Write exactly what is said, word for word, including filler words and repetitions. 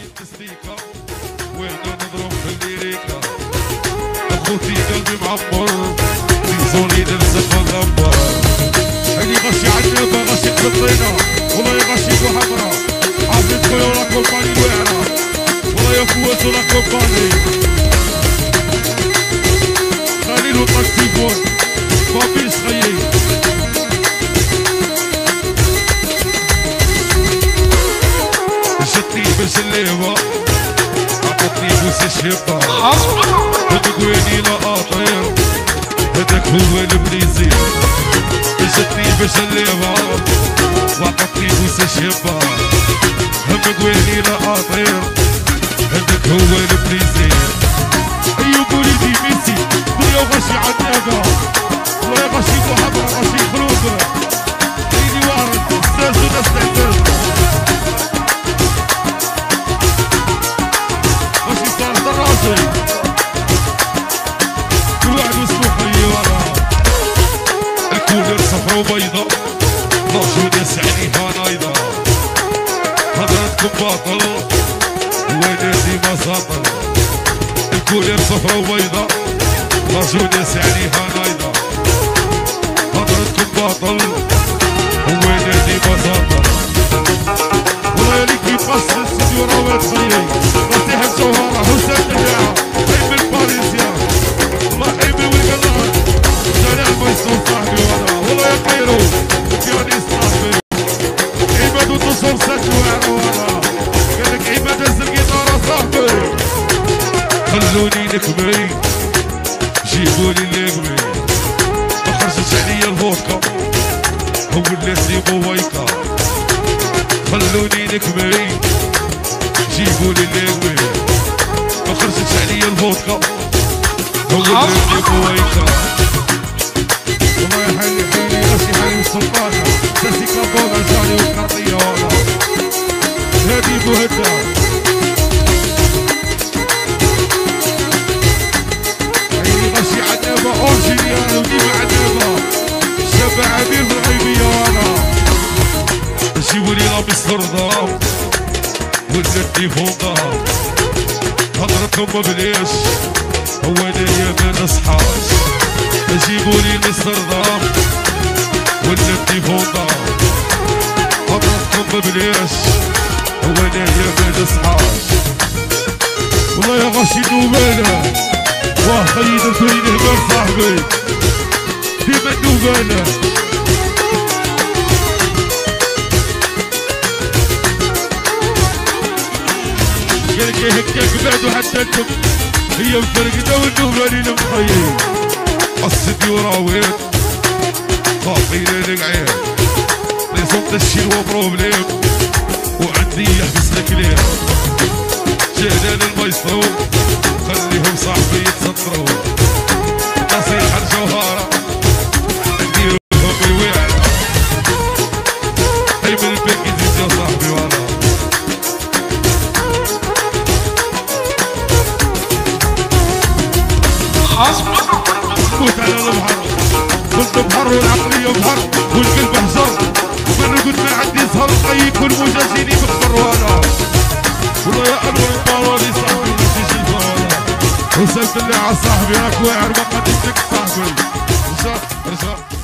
تستيكا وهنا نضرب في الليريكا اخوتي قلبي معمر زوني نلزق الغمر اللي غشي عنابة غشي قلطينا والله غشي بحمرا عافيت خويا ولا كومباني الوعرة والله يا فوات ولا كومباني خليل وطاق تيفون بابيس خيي جتني باش الليبة عطتني بوس الشيبة هدوك ويني لا اطير هداك هو البريزيل جتني باش الليبة وعطتني بوس الشيبة همك ويني لا اطير هداك هو البريزيل ايوب وليدي ميسي دنيا غشي عنابة والله غشي بوحبرا غشي خروبة عيني وارد استاذ وناس تعتاز غشي صالح الراجل كل واحد واسمو خيي ورا الكولر صفرا وبيضا نرجو ناس عليها نايضة هضرتكم باطل ونادي ما ساطل الكولر صفرا وبيضا نرجو ناس عليها نايضة هضرتكم باطل ونادي ما ساطل والله اللي كيباس الاستديو راهو تخيي نصيحة الجوهرة حسام تجاعة ايمن باريسيا والله ايمن والقلعان جلال ميسون صاحبي وانا والله يا خيرو كياني صاحبي عماد وتصور ساكن واعرة وانا قالك عماد هز القيطارة صاحبي خلوني نكمي جيبولي اللقمي ما خرجتش عليا الفودكا هو اللي بويكا خلوني نكمي جيبولي اللقمي ما خرجتش عليا الفودكا هو اللي بويكا والله يا حالي حالي راسي حالي والسلطانة ساسي كابونا جاني والقرطية وانا هادي بوهدا عيني غشي عنابة اورجينيال وديما عنابة شابة عبير بالغيبية وانا جيبولي لابس رضا ولا التليفون ضاع هضرتكم ما بلاش هو انايا ما نصحاش جيبولي الاسردام ولا التليفون ضاع هضرتكم ما بلاش هو انايا ما نصحاش والله يا غشي نوبالة واه خيد الفريد هبال صاحبي ديما نوبالة قالك هكاك بعدو حتى انتم هي مفرقدة والنوبالين مخيين قصدي وراويت خاطينا نقعين لي صوت الشيل وبروبليم وعندي يحبس الكليم جهلان الميسرو خليهم صاحبي يتسطروا نصيحة الجوهرة نديروهم الوعرة اي من البنك يزيد يا صاحبي وانا فوت على البحر قلت بحر والعقلية بحر والقلب حجر وانا قلت ما عندي زهر طيب والمجازيني بخبر وانا والله يا انور الطوالي صاحبي نسيش الفوالا وسلت اللي على صاحبي راك واعر ما قدمتك صاحبي رجع رجع